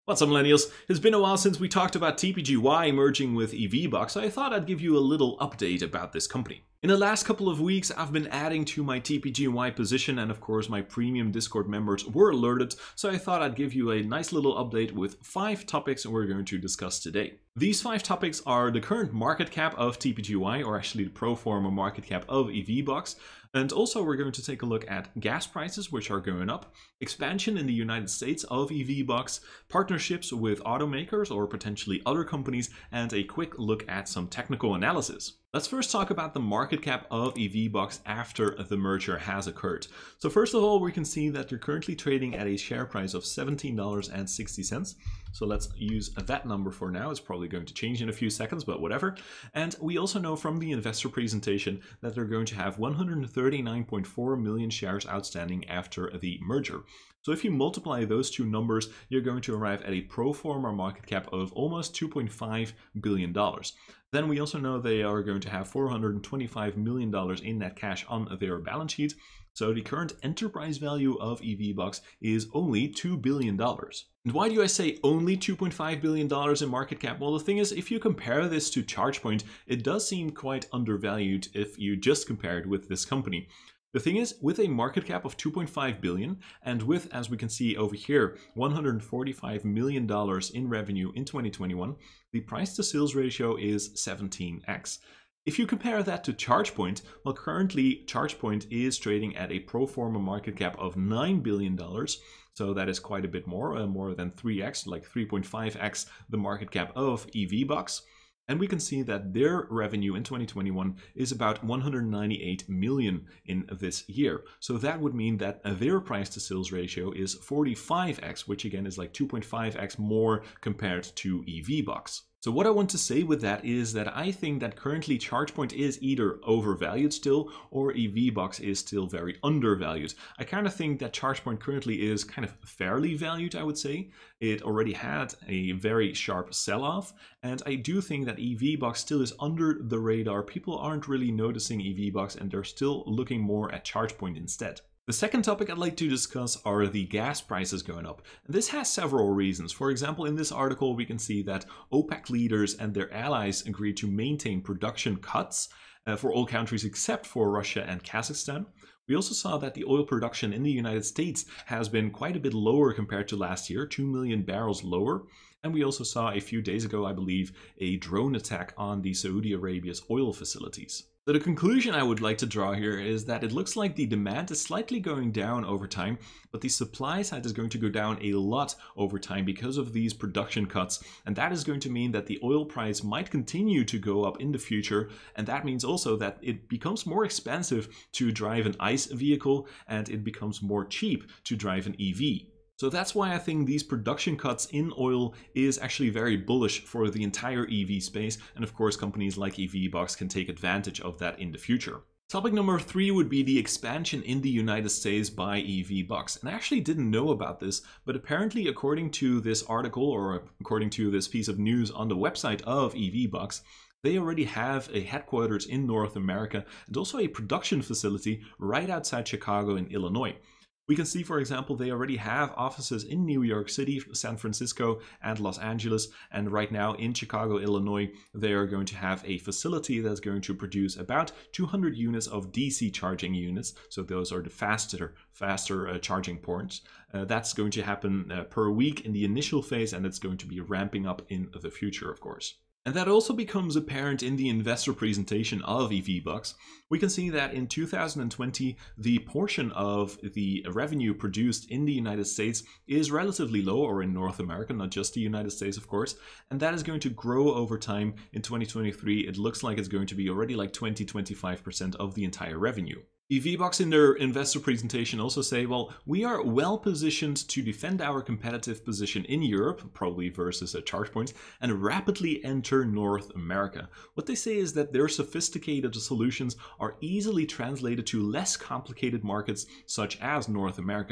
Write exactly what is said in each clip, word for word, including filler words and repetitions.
What's up, millennials? It's been a while since we talked about T P G Y merging with EVbox, so I thought I'd give you a little update about this company. In the last couple of weeks, I've been adding to my T P G Y position, and of course my premium Discord members were alerted, so I thought I'd give you a nice little update with five topics we're going to discuss today. These five topics are the current market cap of T P G Y, or actually the pro forma market cap of EVbox, and also we're going to take a look at gas prices, which are going up, expansion in the United States of EVbox, partnerships with automakers or potentially other companies, and a quick look at some technical analysis. Let's first talk about the market cap of EVbox after the merger has occurred. So first of all, we can see that they're currently trading at a share price of seventeen dollars and sixty cents. So let's use that number for now. It's probably going to change in a few seconds, but whatever. And we also know from the investor presentation that they're going to have one hundred thirty-nine point four million shares outstanding after the merger. So if you multiply those two numbers, you're going to arrive at a pro forma market cap of almost two point five billion dollars. Then we also know they are going to have four hundred twenty-five million dollars in net cash on their balance sheet. So the current enterprise value of EVbox is only two billion dollars. And why do I say only two point five billion dollars in market cap? Well, the thing is, if you compare this to ChargePoint, it does seem quite undervalued if you just compare it with this company. The thing is, with a market cap of two point five billion dollars and with, as we can see over here, one hundred forty-five million dollars in revenue in twenty twenty-one, the price to sales ratio is seventeen x. If you compare that to ChargePoint, well, currently ChargePoint is trading at a pro forma market cap of nine billion dollars. So that is quite a bit more, uh, more than three x, like three point five x the market cap of EVbox. And we can see that their revenue in twenty twenty-one is about one hundred ninety-eight million in this year. So that would mean that their price to sales ratio is forty-five x, which again is like two point five x more compared to EVbox. So what I want to say with that is that I think that currently ChargePoint is either overvalued still or EVbox is still very undervalued. I kind of think that ChargePoint currently is kind of fairly valued, I would say. It already had a very sharp sell-off, and I do think that EVbox still is under the radar. People aren't really noticing EVbox and they're still looking more at ChargePoint instead. The second topic I'd like to discuss are the gas prices going up. And this has several reasons. For example, in this article, we can see that OPEC leaders and their allies agreed to maintain production cuts uh, for all countries except for Russia and Kazakhstan. We also saw that the oil production in the United States has been quite a bit lower compared to last year, two million barrels lower. And we also saw a few days ago, I believe, a drone attack on the Saudi Arabia's oil facilities. So the conclusion I would like to draw here is that it looks like the demand is slightly going down over time, but the supply side is going to go down a lot over time because of these production cuts. And that is going to mean that the oil price might continue to go up in the future. And that means also that it becomes more expensive to drive an ICE vehicle and it becomes more cheap to drive an E V. So that's why I think these production cuts in oil is actually very bullish for the entire E V space. And of course, companies like EVbox can take advantage of that in the future. Topic number three would be the expansion in the United States by EVbox. And I actually didn't know about this, but apparently according to this article or according to this piece of news on the website of EVbox, they already have a headquarters in North America and also a production facility right outside Chicago in Illinois. We can see, for example, they already have offices in New York City, San Francisco, and Los Angeles. And right now in Chicago, Illinois, they are going to have a facility that's going to produce about two hundred units of D C charging units. So those are the faster, faster uh, charging ports. Uh, that's going to happen uh, per week in the initial phase, and it's going to be ramping up in the future, of course. And that also becomes apparent in the investor presentation of EVbox. We can see that in two thousand twenty, the portion of the revenue produced in the United States is relatively low, or in North America, not just the United States, of course. And that is going to grow over time. In twenty twenty-three, it looks like it's going to be already like twenty to twenty-five percent of the entire revenue. EVbox in their investor presentation also say, well, we are well positioned to defend our competitive position in Europe, probably versus a ChargePoint, and rapidly enter North America. What they say is that their sophisticated solutions are easily translated to less complicated markets such as North America.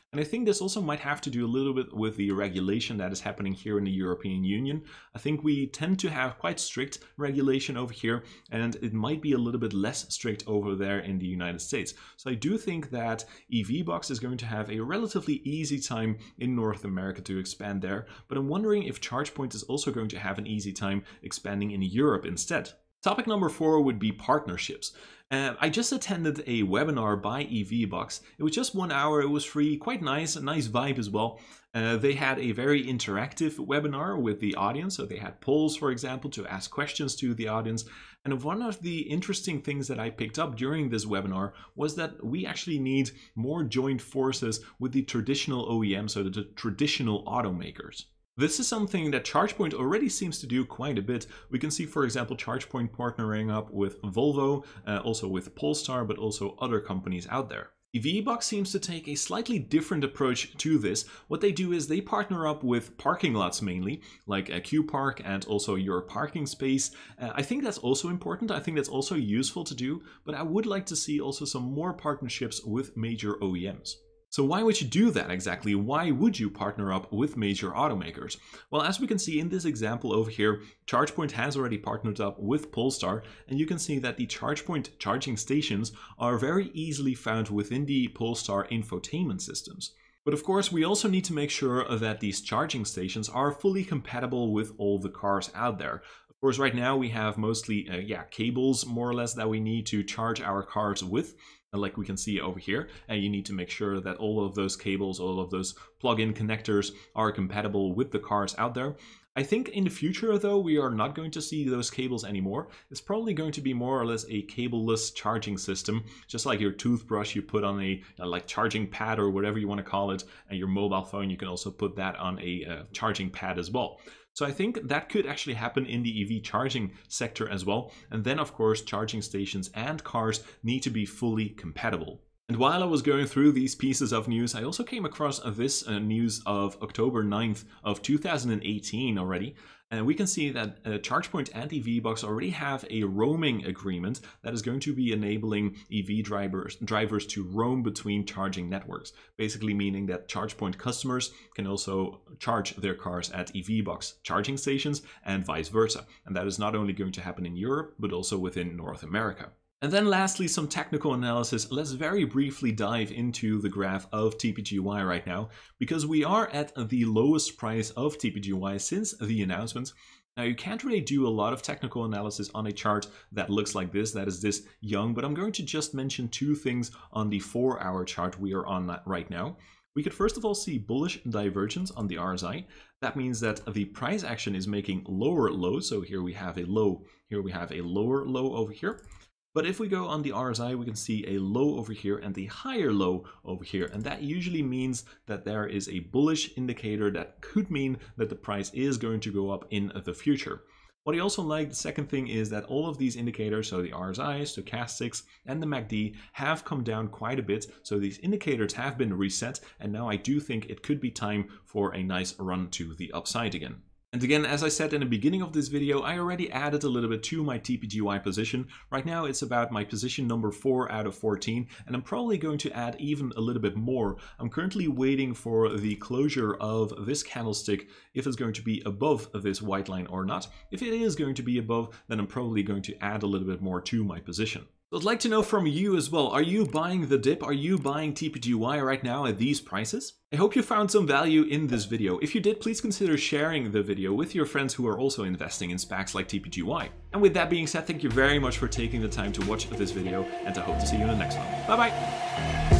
And I think this also might have to do a little bit with the regulation that is happening here in the European Union. I think we tend to have quite strict regulation over here, and it might be a little bit less strict over there in the United States. So I do think that EVbox is going to have a relatively easy time in North America to expand there, but I'm wondering if ChargePoint is also going to have an easy time expanding in Europe instead. Topic number four would be partnerships. Uh, I just attended a webinar by EVbox. It was just one hour, it was free, quite nice, a nice vibe as well. Uh, they had a very interactive webinar with the audience, so they had polls, for example, to ask questions to the audience. And one of the interesting things that I picked up during this webinar was that we actually need more joint forces with the traditional O E Ms, so the traditional automakers. This is something that ChargePoint already seems to do quite a bit. We can see, for example, ChargePoint partnering up with Volvo, uh, also with Polestar, but also other companies out there. EVbox seems to take a slightly different approach to this. What they do is they partner up with parking lots mainly, like a Q Park and also your parking space. Uh, I think that's also important. I think that's also useful to do, but I would like to see also some more partnerships with major O E Ms. So why would you do that exactly? Why would you partner up with major automakers? Well, as we can see in this example over here, ChargePoint has already partnered up with Polestar, and you can see that the ChargePoint charging stations are very easily found within the Polestar infotainment systems. But of course, we also need to make sure that these charging stations are fully compatible with all the cars out there. Of course, right now we have mostly uh, yeah, cables more or less that we need to charge our cars with. Like we can see over here, and you need to make sure that all of those cables, all of those plug-in connectors are compatible with the cars out there. I think in the future, though, we are not going to see those cables anymore. It's probably going to be more or less a cableless charging system, just like your toothbrush you put on a, a like charging pad or whatever you want to call it, and your mobile phone, you can also put that on a uh, charging pad as well. So I think that could actually happen in the E V charging sector as well. And then, of course, charging stations and cars need to be fully compatible. And while I was going through these pieces of news, I also came across this uh, news of October ninth of two thousand eighteen already. And we can see that uh, ChargePoint and EVbox already have a roaming agreement that is going to be enabling E V drivers, drivers to roam between charging networks. Basically meaning that ChargePoint customers can also charge their cars at EVbox charging stations and vice versa. And that is not only going to happen in Europe, but also within North America. And then lastly, some technical analysis. Let's very briefly dive into the graph of T P G Y right now, because we are at the lowest price of T P G Y since the announcement. Now, you can't really do a lot of technical analysis on a chart that looks like this, that is this young, but I'm going to just mention two things on the four hour chart we are on right now. We could first of all see bullish divergence on the R S I. That means that the price action is making lower lows. So here we have a low, here we have a lower low over here. But if we go on the R S I, we can see a low over here and the higher low over here. And that usually means that there is a bullish indicator that could mean that the price is going to go up in the future. What I also like, the second thing, is that all of these indicators, so the R S I, stochastics, and the M A C D, have come down quite a bit. So these indicators have been reset. And now I do think it could be time for a nice run to the upside again. And again, as I said in the beginning of this video, I already added a little bit to my T P G Y position. Right now it's about my position number four out of fourteen, and I'm probably going to add even a little bit more. I'm currently waiting for the closure of this candlestick, if it's going to be above this white line or not. If it is going to be above, then I'm probably going to add a little bit more to my position. I'd like to know from you as well, are you buying the dip? Are you buying T P G Y right now at these prices? I hope you found some value in this video. If you did, please consider sharing the video with your friends who are also investing in SPACs like T P G Y. And with that being said, thank you very much for taking the time to watch this video, and I hope to see you in the next one. Bye bye!